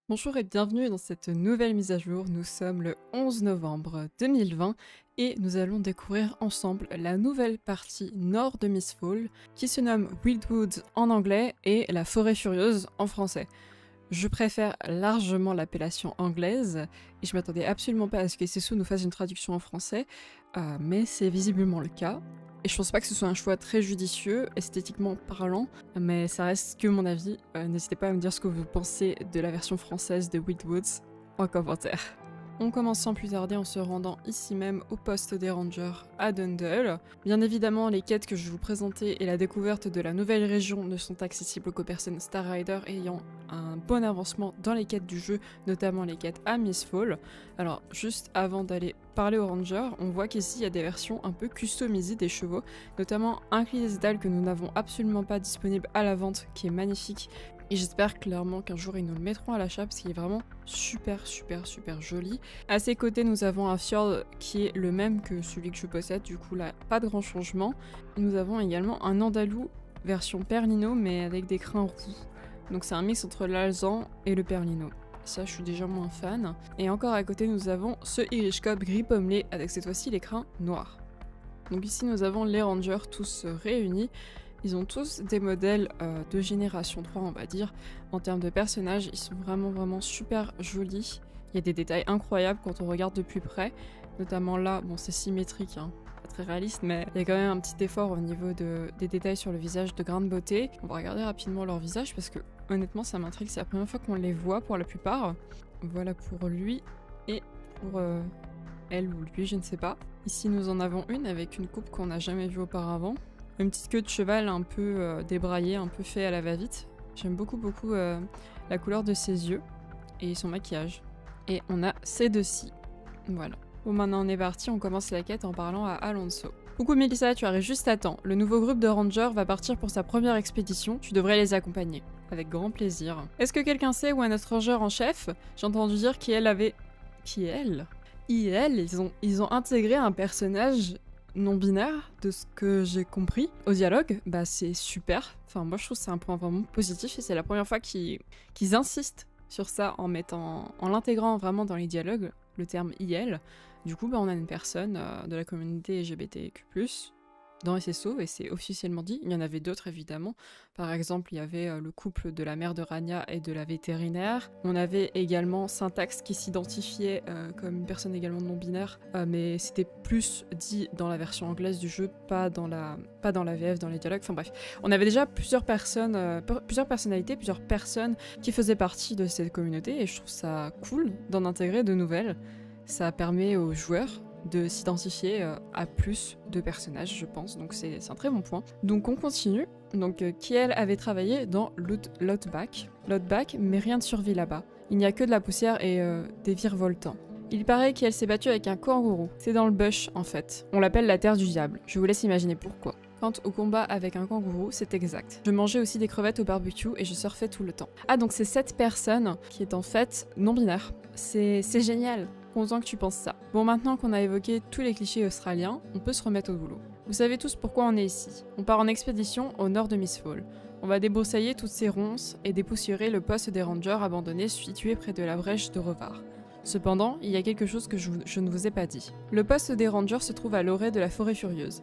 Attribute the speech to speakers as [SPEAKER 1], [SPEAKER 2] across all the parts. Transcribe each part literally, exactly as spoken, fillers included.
[SPEAKER 1] Bonjour et bienvenue dans cette nouvelle mise à jour. Nous sommes le onze novembre deux mille vingt et nous allons découvrir ensemble la nouvelle partie nord de Mistfall qui se nomme Wildwood en anglais et la Forêt Furieuse en français. Je préfère largement l'appellation anglaise et je m'attendais absolument pas à ce que Sessou nous fasse une traduction en français, euh, mais c'est visiblement le cas. Et je pense pas que ce soit un choix très judicieux, esthétiquement parlant, mais ça reste que mon avis. Euh, N'hésitez pas à me dire ce que vous pensez de la version française de Wildwoods en commentaire. On commence sans plus tarder en se rendant ici même au poste des rangers à Dundle. Bien évidemment, les quêtes que je vous présentais et la découverte de la nouvelle région ne sont accessibles qu'aux personnes Star Rider ayant un bon avancement dans les quêtes du jeu, notamment les quêtes à Mistfall. Alors, juste avant d'aller parler aux rangers, on voit qu'ici il y a des versions un peu customisées des chevaux, notamment un Clydesdale que nous n'avons absolument pas disponible à la vente, qui est magnifique. Et j'espère clairement qu'un jour ils nous le mettront à l'achat parce qu'il est vraiment super super super joli. À ses côtés nous avons un Fjord qui est le même que celui que je possède, du coup là pas de grand changement. Et nous avons également un Andalou version Perlino mais avec des crins roux. Donc c'est un mix entre l'Alezan et le Perlino. Ça je suis déjà moins fan. Et encore à côté nous avons ce Irish Cob gris pommelé avec cette fois-ci les crins noirs. Donc ici nous avons les rangers tous réunis. Ils ont tous des modèles euh, de génération trois, on va dire. En termes de personnages, ils sont vraiment vraiment super jolis. Il y a des détails incroyables quand on regarde de plus près. Notamment là, bon c'est symétrique, hein, pas très réaliste, mais il y a quand même un petit effort au niveau de, des détails sur le visage de grande beauté. On va regarder rapidement leur visage parce que honnêtement ça m'intrigue, c'est la première fois qu'on les voit pour la plupart. Voilà pour lui et pour euh, elle ou lui, je ne sais pas. Ici nous en avons une avec une coupe qu'on n'a jamais vue auparavant. Une petite queue de cheval un peu euh, débraillée, un peu fait à la va-vite. J'aime beaucoup beaucoup euh, la couleur de ses yeux et son maquillage. Et on a ces deux-ci. Voilà. Bon maintenant on est parti, on commence la quête en parlant à Alonso. Coucou Melissa, tu arrives juste à temps. Le nouveau groupe de rangers va partir pour sa première expédition, tu devrais les accompagner. Avec grand plaisir. Est-ce que quelqu'un sait où est notre ranger en chef? J'ai entendu dire qu'elle avait... Qui elle? I elle, ils ont, ils ont intégré un personnage non-binaire, de ce que j'ai compris au dialogue, bah c'est super. Enfin moi je trouve que c'est un point vraiment positif et c'est la première fois qu'ils qu'ils insistent sur ça en mettant, en l'intégrant vraiment dans les dialogues, le terme I L. Du coup bah on a une personne euh, de la communauté L G B T Q plus, dans S S O et c'est officiellement dit. Il y en avait d'autres évidemment. Par exemple, il y avait euh, le couple de la mère de Rania et de la vétérinaire. On avait également Syntax qui s'identifiait euh, comme une personne également non-binaire, euh, mais c'était plus dit dans la version anglaise du jeu, pas dans la, pas dans la V F, dans les dialogues. Enfin bref, on avait déjà plusieurs personnes, euh, plusieurs personnalités, plusieurs personnes qui faisaient partie de cette communauté et je trouve ça cool d'en intégrer de nouvelles. Ça permet aux joueurs de s'identifier euh, à plus de personnages, je pense, donc c'est un très bon point. Donc on continue. Donc euh, Kiel avait travaillé dans Lotback, Lotback, mais rien de survie là-bas. Il n'y a que de la poussière et euh, des virevoltants. Il paraît qu'elle s'est battue avec un kangourou. C'est dans le bush en fait. On l'appelle la terre du diable. Je vous laisse imaginer pourquoi. Quant au combat avec un kangourou, c'est exact. Je mangeais aussi des crevettes au barbecue et je surfais tout le temps. Ah donc c'est cette personne qui est en fait non-binaire. C'est génial. Content que tu penses ça. Bon, maintenant qu'on a évoqué tous les clichés australiens, on peut se remettre au boulot. Vous savez tous pourquoi on est ici. On part en expédition au nord de Mistfall. On va débroussailler toutes ces ronces et dépoussiérer le poste des rangers abandonné situé près de la brèche de Revar. Cependant, il y a quelque chose que je, je ne vous ai pas dit. Le poste des rangers se trouve à l'orée de la Forêt Furieuse.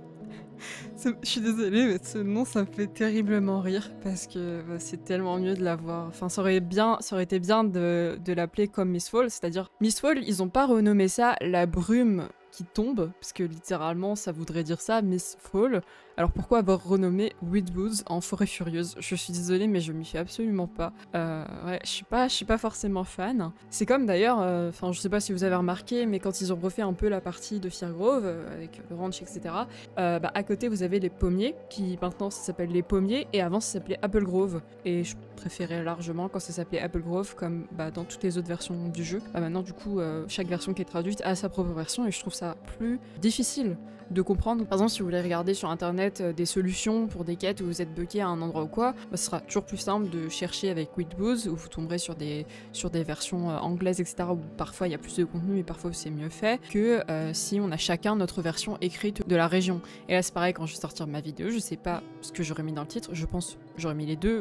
[SPEAKER 1] Je suis désolée, mais ce nom ça me fait terriblement rire parce que bah, c'est tellement mieux de l'avoir. Enfin, ça aurait, bien, ça aurait été bien de, de l'appeler comme Mistfall, c'est-à-dire Mistfall, ils ont pas renommé ça la brume qui tombe, parce que littéralement ça voudrait dire ça, Mistfall. Alors pourquoi avoir renommé Wildwoods en Forêt Furieuse? Je suis désolée, mais je m'y fais absolument pas. Euh, ouais, je suis pas, je suis pas forcément fan. C'est comme d'ailleurs, enfin euh, je sais pas si vous avez remarqué, mais quand ils ont refait un peu la partie de Firgrove, euh, avec le ranch, et cetera, euh, bah, à côté vous avez les pommiers, qui maintenant ça s'appelle les pommiers, et avant ça s'appelait Apple Grove. Et je préférais largement quand ça s'appelait Apple Grove, comme bah, dans toutes les autres versions du jeu. Bah, maintenant du coup, euh, chaque version qui est traduite a sa propre version, et je trouve ça plus difficile de comprendre. Par exemple, si vous voulez regarder sur internet euh, des solutions pour des quêtes où vous êtes bloqué à un endroit ou quoi, bah, ce sera toujours plus simple de chercher avec Wildwoods où vous tomberez sur des, sur des versions euh, anglaises, et cetera, où parfois il y a plus de contenu et parfois c'est mieux fait, que euh, si on a chacun notre version écrite de la région. Et là c'est pareil, quand je vais sortir ma vidéo, je sais pas ce que j'aurais mis dans le titre, je pense j'aurais mis les deux, ou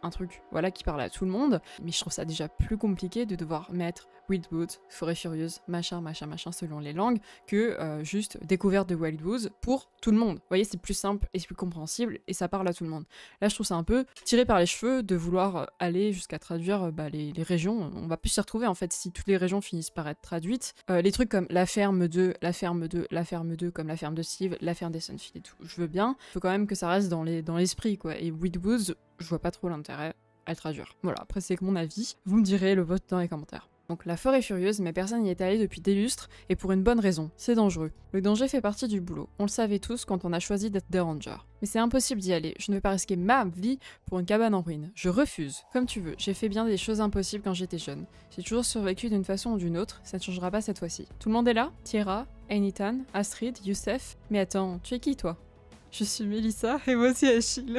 [SPEAKER 1] un truc voilà, qui parle à tout le monde, mais je trouve ça déjà plus compliqué de devoir mettre Wildwood, Forêt Furieuse, machin, machin, machin, selon les langues, que euh, juste découverte de Wildwood pour tout le monde. Vous voyez, c'est plus simple et c'est plus compréhensible et ça parle à tout le monde. Là, je trouve ça un peu tiré par les cheveux de vouloir aller jusqu'à traduire bah, les, les régions. On va plus s'y retrouver en fait si toutes les régions finissent par être traduites. Euh, les trucs comme la ferme de, la ferme de, la ferme de, comme la ferme de Steve, la ferme des Sunfield et tout, je veux bien. Faut quand même que ça reste dans les, dans l'esprit quoi. Et Wildwood, je vois pas trop l'intérêt à le traduire. Voilà, après c'est que mon avis. Vous me direz le vote dans les commentaires. Donc la forêt furieuse, mais personne n'y est allé depuis des lustres, et pour une bonne raison, c'est dangereux. Le danger fait partie du boulot, on le savait tous quand on a choisi d'être des rangers. Mais c'est impossible d'y aller, je ne vais pas risquer ma vie pour une cabane en ruine. Je refuse. Comme tu veux, j'ai fait bien des choses impossibles quand j'étais jeune. J'ai toujours survécu d'une façon ou d'une autre, ça ne changera pas cette fois-ci. Tout le monde est là? Tierra, Enitan, Astrid, Youssef. Mais attends, tu es qui toi? Je suis Melissa, et moi aussi Achille.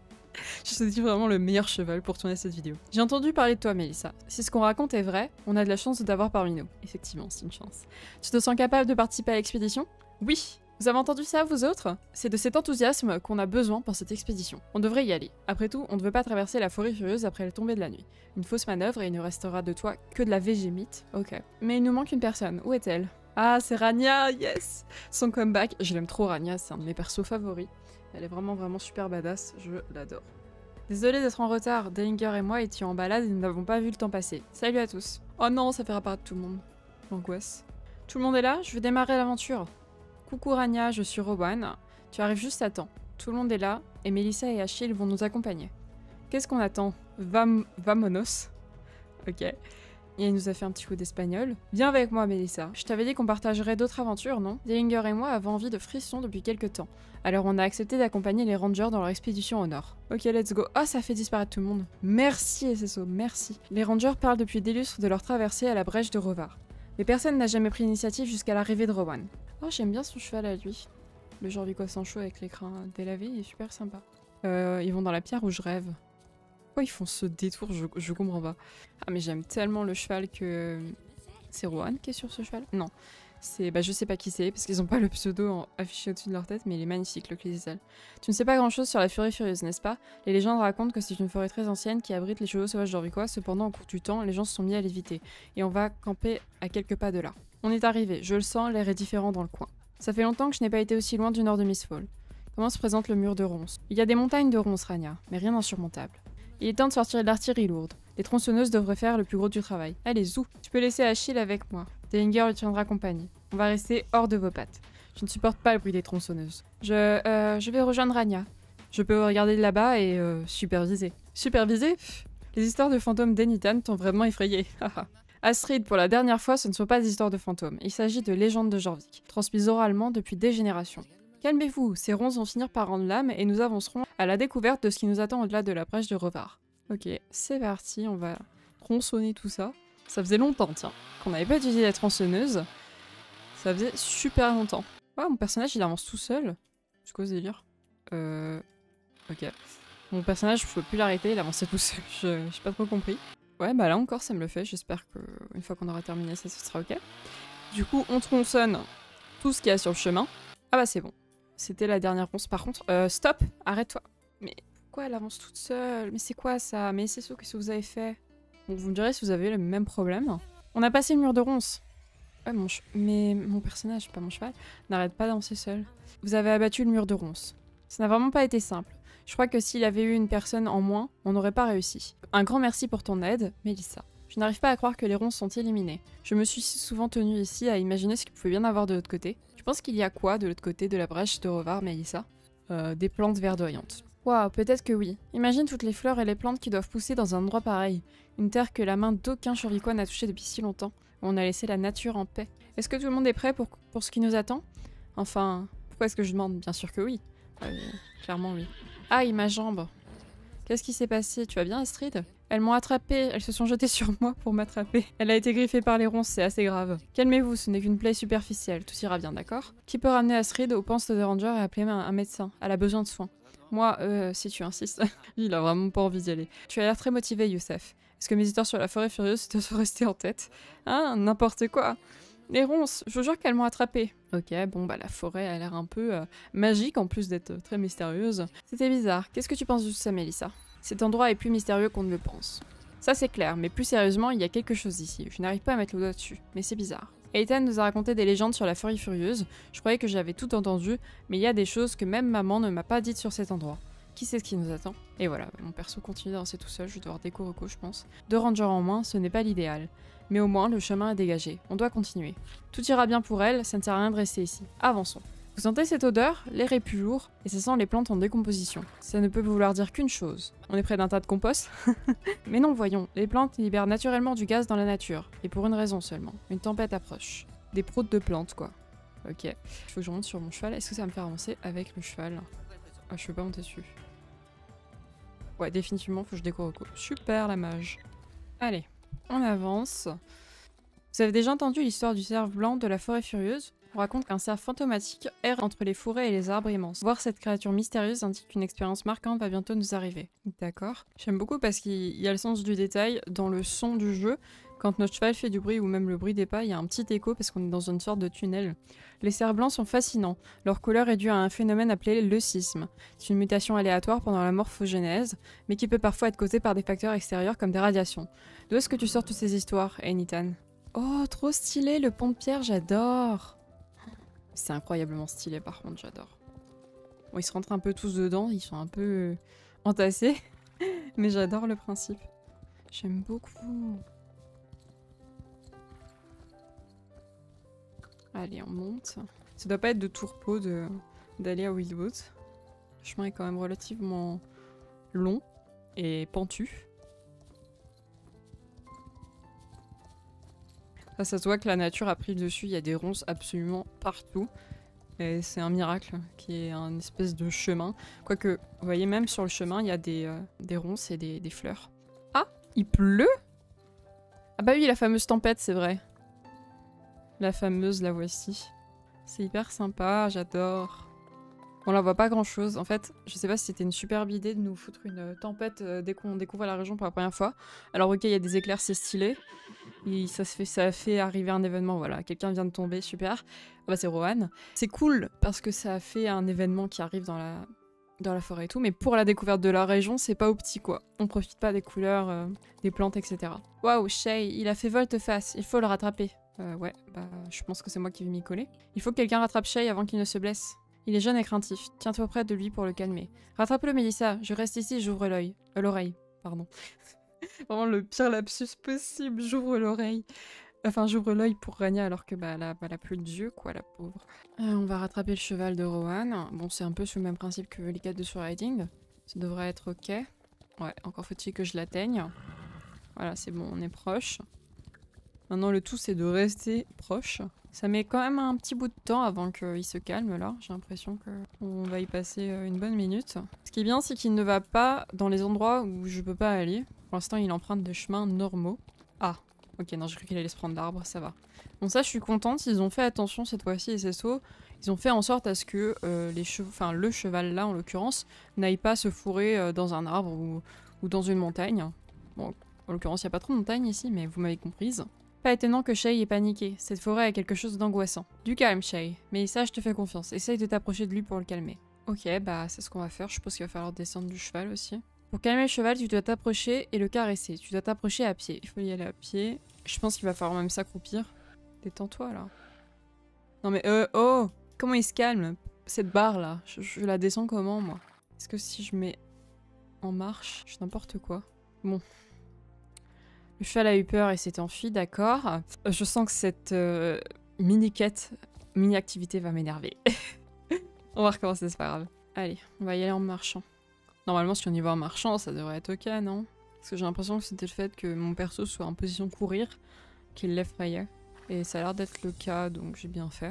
[SPEAKER 1] Je te dis vraiment le meilleur cheval pour tourner cette vidéo. J'ai entendu parler de toi, Melissa. Si ce qu'on raconte est vrai, on a de la chance de t'avoir parmi nous. Effectivement, c'est une chance. Tu te sens capable de participer à l'expédition? Oui. Vous avez entendu ça, vous autres? C'est de cet enthousiasme qu'on a besoin pour cette expédition. On devrait y aller. Après tout, on ne veut pas traverser la forêt furieuse après la tombée de la nuit. Une fausse manœuvre et il ne restera de toi que de la végémite. Ok. Mais il nous manque une personne. Où est-elle? Ah, c'est Rania, yes! Son comeback. Je l'aime trop, Rania, c'est un de mes persos favoris. Elle est vraiment vraiment super badass, je l'adore. Désolée d'être en retard, Dellinger et moi étions en balade et nous n'avons pas vu le temps passer. Salut à tous. Oh non, ça fait apparaître tout le monde. L'angoisse. Tout le monde est là? Je veux démarrer l'aventure. Coucou Rania, je suis Rowan. Tu arrives juste à temps. Tout le monde est là, et Melissa et Achille vont nous accompagner. Qu'est-ce qu'on attend? Vam... Vamonos. Ok. Et il nous a fait un petit coup d'espagnol. Viens avec moi, Melissa. Je t'avais dit qu'on partagerait d'autres aventures, non? Dellinger et moi avons envie de frissons depuis quelques temps. Alors on a accepté d'accompagner les rangers dans leur expédition au nord. Ok, let's go. Ah, oh, ça fait disparaître tout le monde. Merci, S S O, merci. Les rangers parlent depuis des lustres de leur traversée à la brèche de Rovar. Mais personne n'a jamais pris l'initiative jusqu'à l'arrivée de Rowan. Oh, j'aime bien son cheval à lui. Le genre Vico Sancho avec l'écran délavé, il est super sympa. Euh, ils vont dans la pierre où je rêve. Pourquoi ils font ce détour? je, je comprends pas. Ah mais j'aime tellement le cheval que... C'est Rowan qui est sur ce cheval? Non. C'est, bah je sais pas qui c'est, parce qu'ils ont pas le pseudo en... affiché au-dessus de leur tête, mais il est magnifique, le Clésisel. Tu ne sais pas grand-chose sur la forêt furieuse, n'est-ce pas? Les légendes racontent que c'est une forêt très ancienne qui abrite les chevaux sauvages d'Oricois, cependant au cours du temps, les gens se sont mis à l'éviter, et on va camper à quelques pas de là. On est arrivé, je le sens, l'air est différent dans le coin. Ça fait longtemps que je n'ai pas été aussi loin du nord de Mistfall. Comment se présente le mur de ronces? Il y a des montagnes de ronces, Rania, mais rien d'insurmontable. Il est temps de sortir de l'artillerie lourde. Les tronçonneuses devraient faire le plus gros du travail. Allez, zou! Tu peux laisser Achille avec moi. Dellinger lui tiendra compagnie. On va rester hors de vos pattes. Je ne supporte pas le bruit des tronçonneuses. Je... Euh, je vais rejoindre Rania. Je peux regarder de là-bas et euh, superviser. Superviser? Pff, les histoires de fantômes d'Enitan t'ont vraiment effrayé. Astrid, pour la dernière fois, ce ne sont pas des histoires de fantômes. Il s'agit de légendes de Jorvik, transmises oralement depuis des générations. Calmez-vous, ces ronces vont finir par rendre l'âme et nous avancerons à la découverte de ce qui nous attend au-delà de la brèche de Rovar. Ok, c'est parti, on va tronçonner tout ça. Ça faisait longtemps, tiens, qu'on n'avait pas utilisé la tronçonneuse. Ça faisait super longtemps. Ouais, mon personnage, il avance tout seul. C'est quoi ce délire? Euh... Ok. Mon personnage, je peux plus l'arrêter, il avançait tout seul. Je j'ai pas trop compris. Ouais, bah là encore, ça me le fait. J'espère qu'une fois qu'on aura terminé ça, ce sera ok. Du coup, on tronçonne tout ce qu'il y a sur le chemin. Ah bah c'est bon. C'était la dernière ronce. Par contre, euh, stop, arrête-toi. Mais pourquoi elle avance toute seule? Mais c'est quoi ça? Mais c'est ça, qu'est-ce que vous avez fait? Bon, vous me direz si vous avez le même problème. On a passé le mur de ronces. Ouais, mon ch... Mais mon personnage, pas mon cheval, n'arrête pas d'avancer seul. Vous avez abattu le mur de ronces. Ça n'a vraiment pas été simple. Je crois que s'il avait eu une personne en moins, on n'aurait pas réussi. Un grand merci pour ton aide, Melissa. Je n'arrive pas à croire que les ronces sont éliminées. Je me suis si souvent tenue ici à imaginer ce qu'il pouvait bien avoir de l'autre côté. Tu penses qu'il y a quoi de l'autre côté de la brèche de Rovar, Melissa? Euh, des plantes verdoyantes. Waouh, peut-être que oui. Imagine toutes les fleurs et les plantes qui doivent pousser dans un endroit pareil. Une terre que la main d'aucun survicois n'a touchée depuis si longtemps. Où on a laissé la nature en paix. Est-ce que tout le monde est prêt pour, pour ce qui nous attend? Enfin, pourquoi est-ce que je demande? Bien sûr que oui. Euh, clairement oui. Aïe, ma jambe. Qu'est-ce qui s'est passé? Tu vas bien, Astrid? Elles m'ont attrapée, elles se sont jetées sur moi pour m'attraper. Elle a été griffée par les ronces, c'est assez grave. Calmez-vous, ce n'est qu'une plaie superficielle, tout ira bien, d'accord? Qui peut ramener Astrid au poste de ranger et appeler un, un médecin? Elle a besoin de soins. Moi, euh, si tu insistes. Il a vraiment pas envie d'y aller. Tu as l'air très motivé, Youssef. Est-ce que mes histoires sur la forêt furieuse te sont restées en tête? Hein? N'importe quoi. Les ronces, je vous jure qu'elles m'ont attrapée. Ok, bon bah la forêt a l'air un peu euh, magique en plus d'être très mystérieuse. C'était bizarre. Qu'est-ce que tu penses de ça, Melissa? Cet endroit est plus mystérieux qu'on ne le pense. Ça c'est clair, mais plus sérieusement, il y a quelque chose ici. Je n'arrive pas à mettre le doigt dessus, mais c'est bizarre. Ethan nous a raconté des légendes sur la Furie Furieuse. Je croyais que j'avais tout entendu, mais il y a des choses que même maman ne m'a pas dites sur cet endroit. Qui sait ce qui nous attend? Et voilà, mon perso continue d'avancer tout seul, je vais devoir déco reco je pense. Deux rangers en moins, ce n'est pas l'idéal. Mais au moins, le chemin est dégagé. On doit continuer. Tout ira bien pour elle, ça ne sert à rien de rester ici. Avançons. Vous sentez cette odeur? L'air est plus lourd, et ça sent les plantes en décomposition. Ça ne peut vouloir dire qu'une chose. On est près d'un tas de compost? Mais non, voyons. Les plantes libèrent naturellement du gaz dans la nature. Et pour une raison seulement. Une tempête approche. Des proutes de plantes, quoi. Ok. Il faut que je monte sur mon cheval. Est-ce que ça va me faire avancer avec le cheval? Ah, je peux pas monter dessus. Ouais, définitivement, faut que je découvre. Super, la mage. Allez, on avance. Vous avez déjà entendu l'histoire du cerf blanc de la forêt furieuse? On raconte qu'un cerf fantomatique erre entre les forêts et les arbres immenses. Voir cette créature mystérieuse indique qu'une expérience marquante va bientôt nous arriver. D'accord. J'aime beaucoup parce qu'il y a le sens du détail dans le son du jeu. Quand notre cheval fait du bruit ou même le bruit des pas, il y a un petit écho parce qu'on est dans une sorte de tunnel. Les cerfs blancs sont fascinants. Leur couleur est due à un phénomène appelé le leucisme. C'est une mutation aléatoire pendant la morphogenèse, mais qui peut parfois être causée par des facteurs extérieurs comme des radiations. D'où est-ce que tu sors toutes ces histoires, Ethan? Oh, trop stylé, le pont de pierre, j'adore! C'est incroyablement stylé par contre, j'adore. Bon, ils se rentrent un peu tous dedans, ils sont un peu euh, entassés, mais j'adore le principe. J'aime beaucoup. Allez, on monte. Ça doit pas être de tourpeau de d'aller à Wildwood. Le chemin est quand même relativement long et pentu. Ça, ça se voit que la nature a pris le dessus, il y a des ronces absolument partout. Et c'est un miracle qu'il y ait un espèce de chemin. Quoique, vous voyez, même sur le chemin, il y a des, euh, des ronces et des, des fleurs. Ah, il pleut? Ah bah oui, la fameuse tempête, c'est vrai. La fameuse, la voici. C'est hyper sympa, j'adore. On la voit pas grand chose. En fait, je sais pas si c'était une superbe idée de nous foutre une tempête euh, dès qu'on découvre la région pour la première fois. Alors ok, il y a des éclairs, c'est stylé. Et ça, se fait, ça a fait arriver un événement, voilà. Quelqu'un vient de tomber, super. Ah bah c'est Rohan. C'est cool parce que ça a fait un événement qui arrive dans la, dans la forêt et tout. Mais pour la découverte de la région, c'est pas au petit quoi. On profite pas des couleurs, euh, des plantes, et cetera. Waouh, Shay, il a fait volte-face. Il faut le rattraper. Euh, ouais, bah je pense que c'est moi qui vais m'y coller. Il faut que quelqu'un rattrape Shay avant qu'il ne se blesse. Il est jeune et craintif. Tiens-toi près de lui pour le calmer. Rattrape-le, Mélissa. Je reste ici, j'ouvre l'œil. Euh, l'oreille, pardon. Vraiment le pire lapsus possible. J'ouvre l'oreille. Enfin, j'ouvre l'œil pour Rania alors que bah elle a, elle a plus d'yeux, quoi, la pauvre. Euh, on va rattraper le cheval de Rohan. Bon, c'est un peu sur le même principe que les quêtes de surriding. Ça devrait être ok. Ouais, encore faut-il que je l'atteigne. Voilà, c'est bon, on est proche. Maintenant, le tout, c'est de rester proche. Ça met quand même un petit bout de temps avant qu'il se calme, là. J'ai l'impression qu'on va y passer une bonne minute. Ce qui est bien, c'est qu'il ne va pas dans les endroits où je peux pas aller. Pour l'instant, il emprunte des chemins normaux. Ah, ok, non, j'ai cru qu'il allait se prendre l'arbre, ça va. Bon, ça, je suis contente. Ils ont fait attention cette fois-ci, les S S O. Ils ont fait en sorte à ce que euh, les chevaux, enfin, le cheval, là, en l'occurrence, n'aille pas se fourrer euh, dans un arbre ou, ou dans une montagne. Bon, en l'occurrence, il n'y a pas trop de montagne ici, mais vous m'avez comprise. Pas étonnant que Shay ait paniqué, cette forêt a quelque chose d'angoissant. Du calme, Shay, mais ça je te fais confiance, essaye de t'approcher de lui pour le calmer. Ok, bah c'est ce qu'on va faire, je pense qu'il va falloir descendre du cheval aussi. Pour calmer le cheval, tu dois t'approcher et le caresser, tu dois t'approcher à pied, il faut y aller à pied. Je pense qu'il va falloir même s'accroupir. Détends-toi là. Non mais euh, oh, comment il se calme? Cette barre là, je, je la descends comment moi? Est-ce que si je mets en marche, je n'importe quoi? Bon. Le cheval a eu peur et s'est enfui, d'accord. Je sens que cette euh, mini-quête, mini-activité va m'énerver. On va recommencer, c'est pas grave. Allez, on va y aller en marchant. Normalement, si on y va en marchant, ça devrait être ok, non? Parce que j'ai l'impression que c'était le fait que mon perso soit en position courir qui l'effrayait. Et ça a l'air d'être le cas, donc j'ai bien fait.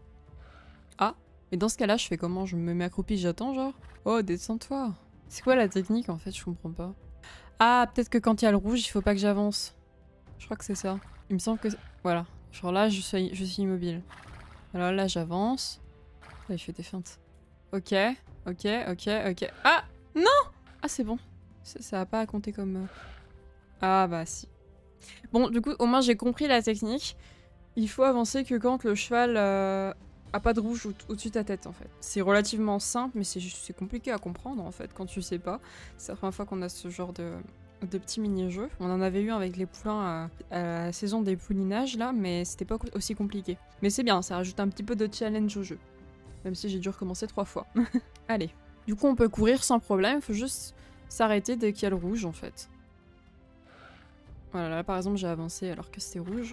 [SPEAKER 1] Ah, mais dans ce cas-là, je fais comment? Je me mets accroupi, j'attends, genre? Oh, descends-toi. C'est quoi la technique, en fait? Je comprends pas. Ah, peut-être que quand il y a le rouge, il faut pas que j'avance. Je crois que c'est ça. Il me semble que... Voilà. Genre là, je suis, je suis immobile. Alors là, j'avance. Là, il fait des feintes. Ok, ok, ok, ok. Ah! Non! Ah, c'est bon. Ça, ça a pas à compter comme... Euh... Ah, bah si. Bon, du coup, au moins, j'ai compris la technique. Il faut avancer que quand le cheval... Euh... a pas de rouge au- au-dessus de ta tête en fait. C'est relativement simple, mais c'est compliqué à comprendre en fait quand tu sais pas. C'est la première fois qu'on a ce genre de, de petits mini-jeux. On en avait eu avec les poulains à, à la saison des poulinages là, mais c'était pas aussi compliqué. Mais c'est bien, ça rajoute un petit peu de challenge au jeu. Même si j'ai dû recommencer trois fois. Allez. Du coup, on peut courir sans problème, il faut juste s'arrêter dès qu'il y a le rouge en fait. Voilà, là par exemple j'ai avancé alors que c'était rouge.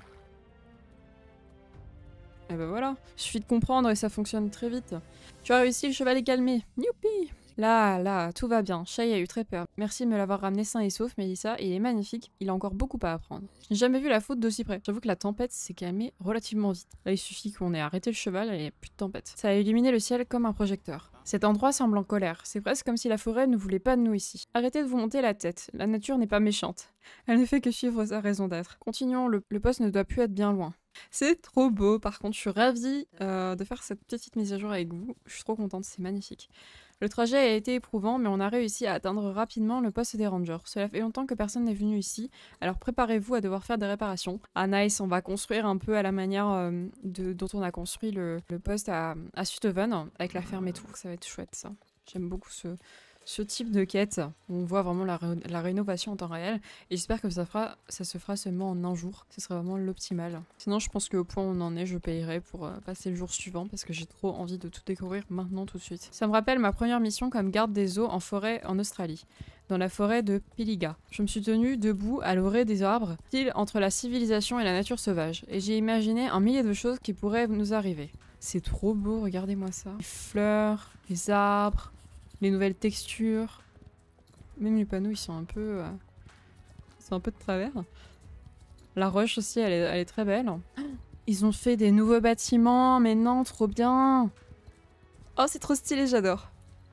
[SPEAKER 1] Et ben voilà, il suffit de comprendre et ça fonctionne très vite. Tu as réussi, le cheval est calmé. Youpi! Là, là, tout va bien. Shay a eu très peur. Merci de me l'avoir ramené sain et sauf, Mélissa. Il est magnifique, il a encore beaucoup à apprendre. Je n'ai jamais vu la faute d'aussi près. J'avoue que la tempête s'est calmée relativement vite. Là, il suffit qu'on ait arrêté le cheval et il n'y a plus de tempête. Ça a illuminé le ciel comme un projecteur. Cet endroit semble en colère. C'est presque comme si la forêt ne voulait pas de nous ici. Arrêtez de vous monter la tête. La nature n'est pas méchante. Elle ne fait que suivre sa raison d'être. Continuons, le, le poste ne doit plus être bien loin. C'est trop beau, par contre, je suis ravie euh, de faire cette petite mise à jour avec vous. Je suis trop contente, c'est magnifique. Le trajet a été éprouvant, mais on a réussi à atteindre rapidement le poste des rangers. Cela fait longtemps que personne n'est venu ici, alors préparez-vous à devoir faire des réparations. Ah nice, on va construire un peu à la manière euh, de, dont on a construit le, le poste à, à Suthoven, avec la ferme et tout. Ça va être chouette ça. J'aime beaucoup ce... ce type de quête, où on voit vraiment la, ré la rénovation en temps réel, et j'espère que ça, fera, ça se fera seulement en un jour, ce serait vraiment l'optimal. Sinon je pense qu'au point où on en est, je payerai pour euh, passer le jour suivant, parce que j'ai trop envie de tout découvrir maintenant tout de suite. Ça me rappelle ma première mission comme garde des eaux en forêt en Australie, dans la forêt de Pilliga. Je me suis tenue debout à l'orée des arbres, pile entre la civilisation et la nature sauvage, et j'ai imaginé un millier de choses qui pourraient nous arriver. C'est trop beau, regardez-moi ça. Les fleurs, les arbres, les nouvelles textures. Même les panneaux, ils sont un peu... Euh, ils sont un peu de travers. La roche aussi, elle est, elle est très belle. Ils ont fait des nouveaux bâtiments, mais non, trop bien. Oh, c'est trop stylé, j'adore.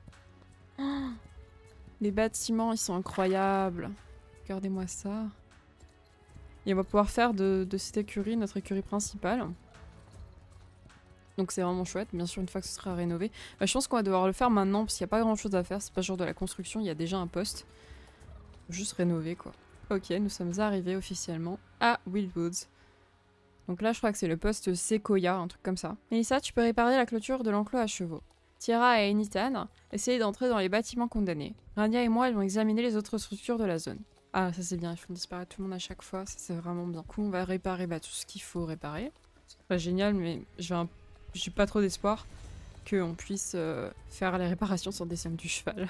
[SPEAKER 1] Les bâtiments, ils sont incroyables. Regardez-moi ça. Et on va pouvoir faire de, de cette écurie notre écurie principale. Donc c'est vraiment chouette, bien sûr une fois que ce sera rénové. Bah, je pense qu'on va devoir le faire maintenant parce qu'il n'y a pas grand chose à faire, c'est pas genre de la construction, il y a déjà un poste. Juste rénover quoi. Ok, nous sommes arrivés officiellement à Wildwoods. Donc là je crois que c'est le poste Sequoia, un truc comme ça. Mélissa, tu peux réparer la clôture de l'enclos à chevaux. Tira et Enitan, essayez d'entrer dans les bâtiments condamnés. Rania et moi allons examiner les autres structures de la zone. Ah ça c'est bien, ils font disparaître tout le monde à chaque fois, ça c'est vraiment bien. Du coup on va réparer bah, tout ce qu'il faut réparer. C'est pas génial mais je vais un j'ai pas trop d'espoir qu'on puisse euh, faire les réparations sur des sommes du cheval.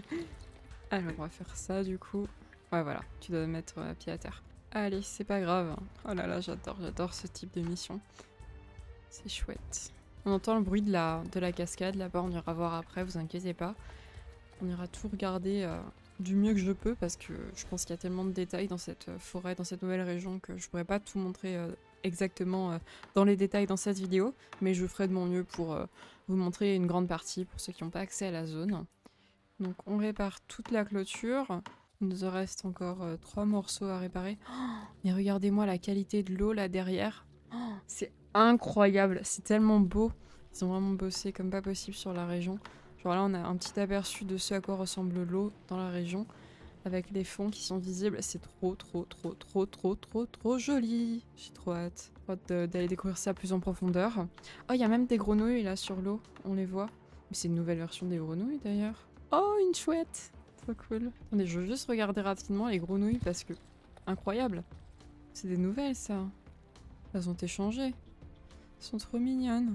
[SPEAKER 1] Alors on va faire ça du coup. Ouais voilà, tu dois mettre euh, pied à terre. Allez, c'est pas grave. Oh là là, j'adore, j'adore ce type de mission. C'est chouette. On entend le bruit de la, de la cascade là-bas, on ira voir après, vous inquiétez pas. On ira tout regarder euh, du mieux que je peux parce que je pense qu'il y a tellement de détails dans cette forêt, dans cette nouvelle région que je pourrais pas tout montrer euh, exactement euh, dans les détails dans cette vidéo, mais je ferai de mon mieux pour euh, vous montrer une grande partie pour ceux qui n'ont pas accès à la zone. Donc on répare toute la clôture. Il nous en reste encore euh, trois morceaux à réparer. Oh, mais regardez-moi la qualité de l'eau là derrière. Oh, c'est incroyable, c'est tellement beau. Ils ont vraiment bossé comme pas possible sur la région. Genre là on a un petit aperçu de ce à quoi ressemble l'eau dans la région. Avec les fonds qui sont visibles, c'est trop trop trop trop trop trop trop joli. J'ai trop hâte, hâte d'aller découvrir ça plus en profondeur. Oh, il y a même des grenouilles là sur l'eau, on les voit. Mais c'est une nouvelle version des grenouilles d'ailleurs. Oh, une chouette, trop cool. Attendez, je veux juste regarder rapidement les grenouilles parce que... Incroyable. C'est des nouvelles ça. Elles ont été changées. Elles sont trop mignonnes.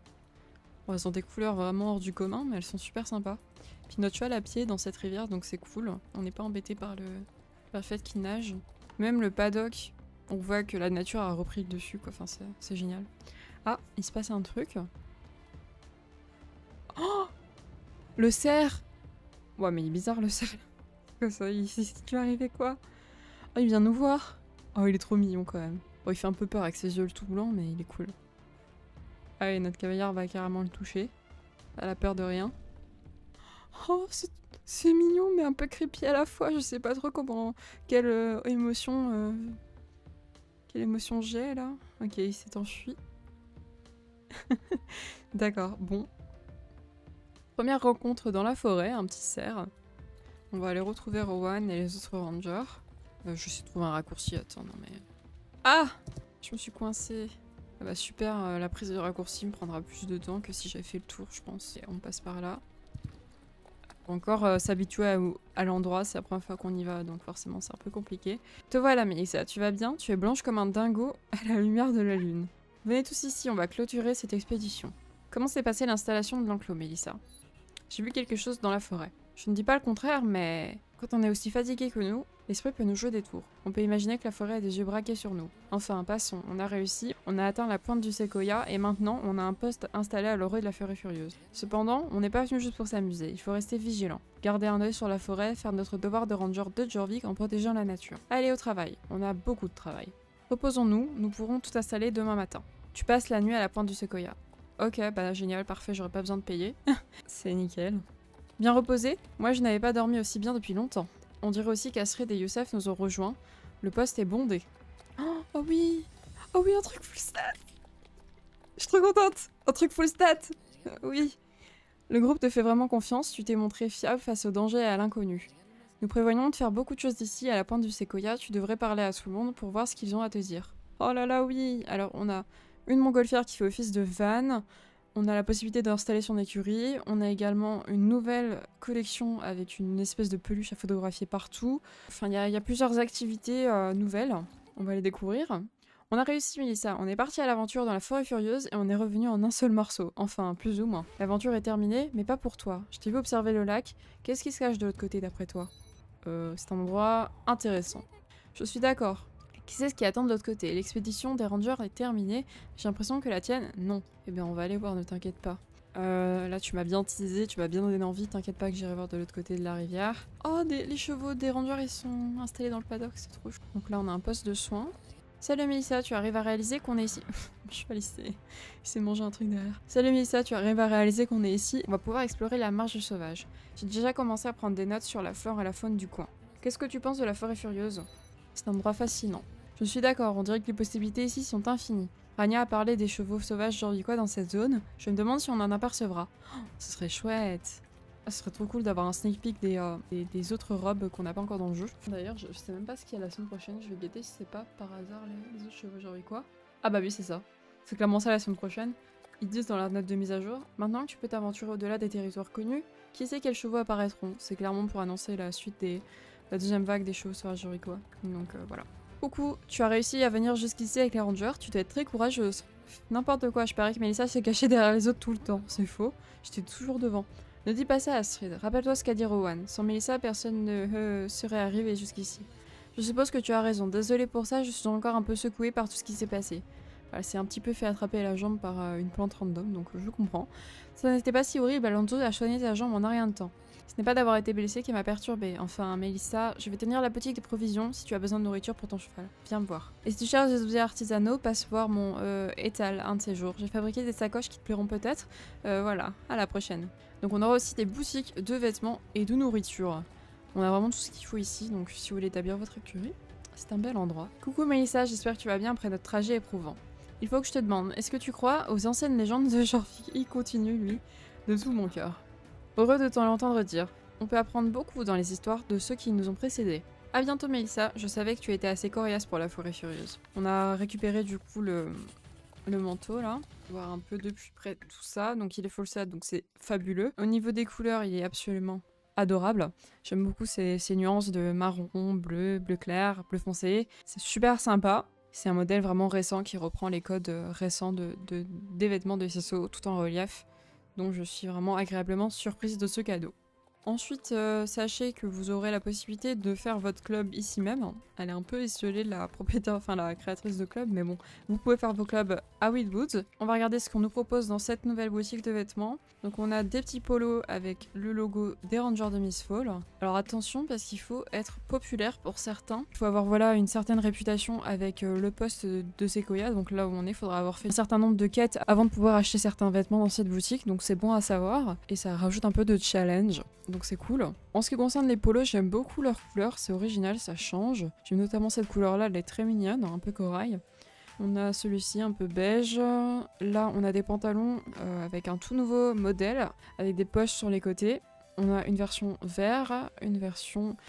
[SPEAKER 1] Bon, elles ont des couleurs vraiment hors du commun, mais elles sont super sympas. Puis notre cheval à pied dans cette rivière, donc c'est cool. On n'est pas embêté par le, par le fait qu'il nage. Même le paddock, on voit que la nature a repris le dessus, quoi. Enfin, c'est génial. Ah, il se passe un truc. Oh, le cerf. Ouais, mais il est bizarre le cerf. Quoi ça, il s'est arrivé quoi? Oh, il vient nous voir. Oh, il est trop mignon quand même. Bon, il fait un peu peur avec ses yeux tout blancs, mais il est cool. Ah oui, notre cavalière va carrément le toucher. Elle a peur de rien. Oh, c'est mignon, mais un peu creepy à la fois. Je sais pas trop comment... Quelle euh, émotion... Euh... Quelle émotion j'ai, là? Ok, il s'est enfui. D'accord, bon. Première rencontre dans la forêt, un petit cerf. On va aller retrouver Rowan et les autres rangers. Euh, je sais trouver un raccourci, attends, non mais... Ah! Je me suis coincée. Ah bah super, euh, la prise de raccourci me prendra plus de temps que si j'avais fait le tour, je pense. Et on passe par là. Faut encore euh, s'habituer à, à l'endroit, c'est la première fois qu'on y va, donc forcément c'est un peu compliqué. Te voilà Mélissa, tu vas bien? Tu es blanche comme un dingo à la lumière de la lune. Venez tous ici, on va clôturer cette expédition. Comment s'est passée l'installation de l'enclos, Mélissa? J'ai vu quelque chose dans la forêt. Je ne dis pas le contraire, mais quand on est aussi fatigué que nous, l'esprit peut nous jouer des tours. On peut imaginer que la forêt a des yeux braqués sur nous. Enfin, passons, on a réussi, on a atteint la pointe du séquoia et maintenant on a un poste installé à l'orée de la forêt furieuse. Cependant, on n'est pas venu juste pour s'amuser, il faut rester vigilant. Garder un œil sur la forêt, faire notre devoir de ranger de Jorvik en protégeant la nature. Allez au travail, on a beaucoup de travail. Reposons-nous, nous pourrons tout installer demain matin. Tu passes la nuit à la pointe du séquoia. Ok, bah génial, parfait, j'aurais pas besoin de payer. C'est nickel. Bien reposé? Moi je n'avais pas dormi aussi bien depuis longtemps. On dirait aussi qu'Astrid et Youssef nous ont rejoints. Le poste est bondé. Oh, oh oui! Oh oui, un truc full stat! Je suis trop contente! Un truc full stat! Euh, oui. Le groupe te fait vraiment confiance, tu t'es montré fiable face au danger et à l'inconnu. Nous prévoyons de faire beaucoup de choses d'ici à la pointe du séquoia, tu devrais parler à tout le monde pour voir ce qu'ils ont à te dire. Oh là là, oui! Alors on a une montgolfière qui fait office de vanne. On a la possibilité d'installer son écurie. On a également une nouvelle collection avec une espèce de peluche à photographier partout. Enfin, il y, y a plusieurs activités euh, nouvelles. On va les découvrir. On a réussi, Mélissa. On est parti à l'aventure dans la forêt furieuse et on est revenu en un seul morceau. Enfin, plus ou moins. L'aventure est terminée, mais pas pour toi. Je t'ai vu observer le lac. Qu'est-ce qui se cache de l'autre côté d'après toi? Euh, c'est un endroit intéressant. Je suis d'accord. Qui sait ce qui attend de l'autre côté? L'expédition des rangers est terminée. J'ai l'impression que la tienne, non. Eh bien, on va aller voir, ne t'inquiète pas. Euh, là, tu m'as bien teasé, tu m'as bien donné envie. T'inquiète pas que j'irai voir de l'autre côté de la rivière. Oh, des, les chevaux des rangers, ils sont installés dans le paddock, c'est trop chou. Donc là, on a un poste de soins. Salut Mélissa, tu arrives à réaliser qu'on est ici. Je suis pas lissée. Il s'est mangé un truc derrière. Salut Mélissa, tu arrives à réaliser qu'on est ici. On va pouvoir explorer la marge sauvage. J'ai déjà commencé à prendre des notes sur la flore et la faune du coin. Qu'est-ce que tu penses de la forêt furieuse? C'est un endroit fascinant. Je suis d'accord, on dirait que les possibilités ici sont infinies. Rania a parlé des chevaux sauvages jorvikois dans cette zone. Je me demande si on en apercevra. Oh, ce serait chouette. Ah, ce serait trop cool d'avoir un sneak peek des, euh, des, des autres robes qu'on n'a pas encore dans le jeu. D'ailleurs, je, je sais même pas ce qu'il y a la semaine prochaine. Je vais guetter si c'est pas par hasard les, les autres chevaux jorvikois. Ah bah oui, c'est ça. C'est clairement ça la semaine prochaine. Ils disent dans leur note de mise à jour. Maintenant que tu peux t'aventurer au-delà des territoires connus, qui sait quels chevaux apparaîtront? C'est clairement pour annoncer la suite des... la deuxième vague des chevaux sauvages jorvikois. Donc euh, voilà. Coucou, tu as réussi à venir jusqu'ici avec les rangers, tu dois être très courageuse. N'importe quoi, je parie que Mélissa s'est cachée derrière les autres tout le temps, c'est faux. J'étais toujours devant. Ne dis pas ça à Astrid, rappelle-toi ce qu'a dit Rowan. Sans Mélissa, personne ne euh, serait arrivé jusqu'ici. Je suppose que tu as raison, désolée pour ça, je suis encore un peu secouée par tout ce qui s'est passé. Elle s'est un petit peu fait attraper la jambe par euh, une plante random, donc je comprends. Ça n'était pas si horrible, Alonso a soigné ta jambe en un rien de temps. Ce n'est pas d'avoir été blessée qui m'a perturbée. Enfin, Mélissa, je vais tenir la boutique de provisions si tu as besoin de nourriture pour ton cheval. Viens me voir. Et si tu cherches des objets artisanaux, passe voir mon euh, étal un de ces jours. J'ai fabriqué des sacoches qui te plairont peut-être. Euh, voilà, à la prochaine. Donc on aura aussi des boutiques de vêtements et de nourriture. On a vraiment tout ce qu'il faut ici, donc si vous voulez établir votre écurie, c'est un bel endroit. Coucou Mélissa, j'espère que tu vas bien après notre trajet éprouvant. Il faut que je te demande, est-ce que tu crois aux anciennes légendes de Jorvik? Il continue, lui, de tout mon cœur. Heureux de t'en l'entendre dire. On peut apprendre beaucoup dans les histoires de ceux qui nous ont précédés. A bientôt Mélissa, je savais que tu étais assez coriace pour la forêt furieuse. On a récupéré du coup le, le manteau là. Voir un peu de plus près tout ça. Donc il est full set, donc c'est fabuleux. Au niveau des couleurs, il est absolument adorable. J'aime beaucoup ces, ces nuances de marron, bleu, bleu clair, bleu foncé. C'est super sympa. C'est un modèle vraiment récent qui reprend les codes récents de, de, des vêtements de S S O tout en relief. Donc je suis vraiment agréablement surprise de ce cadeau. Ensuite, euh, sachez que vous aurez la possibilité de faire votre club ici même. Elle est un peu isolée, la propriétaire, enfin la créatrice de club, mais bon, vous pouvez faire vos clubs à Wildwoods. On va regarder ce qu'on nous propose dans cette nouvelle boutique de vêtements. Donc on a des petits polos avec le logo des Rangers de Mistfall. Alors attention, parce qu'il faut être populaire pour certains. Il faut avoir voilà une certaine réputation avec euh, le poste de, de Sequoia. Donc là où on est, il faudra avoir fait un certain nombre de quêtes avant de pouvoir acheter certains vêtements dans cette boutique. Donc c'est bon à savoir. Et ça rajoute un peu de challenge. Donc c'est cool. En ce qui concerne les polos, j'aime beaucoup leur couleur, c'est original, ça change. J'aime notamment cette couleur là, elle est très mignonne, un peu corail. On a celui-ci un peu beige. Là on a des pantalons euh, avec un tout nouveau modèle, avec des poches sur les côtés. On a une version vert, une version